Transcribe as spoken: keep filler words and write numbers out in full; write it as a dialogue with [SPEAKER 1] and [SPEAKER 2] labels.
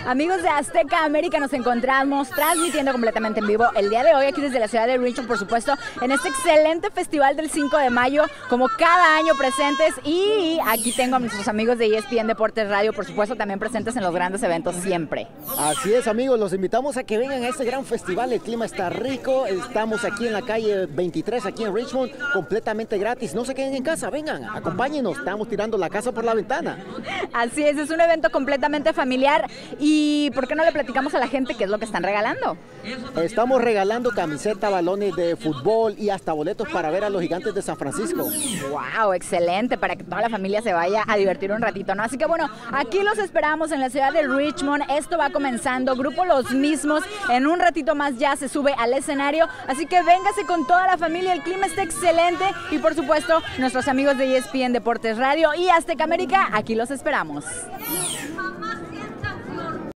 [SPEAKER 1] Amigos de Azteca América, nos encontramos transmitiendo completamente en vivo el día de hoy aquí desde la ciudad de Richmond, por supuesto, en este excelente festival del cinco de mayo, como cada año presentes. Y aquí tengo a nuestros amigos de E S P N Deportes Radio, por supuesto, también presentes en los grandes eventos siempre.
[SPEAKER 2] Así es, amigos, los invitamos a que vengan a este gran festival. El clima está rico, estamos aquí en la calle veintitrés, aquí en Richmond, completamente gratis. No se queden en casa, vengan, acompáñenos, estamos tirando la casa por la ventana.
[SPEAKER 1] Así es, es un evento completamente familiar. ¿Y por qué no le platicamos a la gente qué es lo que están regalando?
[SPEAKER 2] Estamos regalando camisetas, balones de fútbol y hasta boletos para ver a los Gigantes de San Francisco.
[SPEAKER 1] ¡Wow! Excelente, para que toda la familia se vaya a divertir un ratito, ¿no? Así que bueno, aquí los esperamos en la ciudad de Richmond. Esto va comenzando, Grupo Los Mismos. En un ratito más ya se sube al escenario. Así que véngase con toda la familia, el clima está excelente. Y por supuesto, nuestros amigos de E S P N Deportes Radio y Azteca América, aquí los esperamos.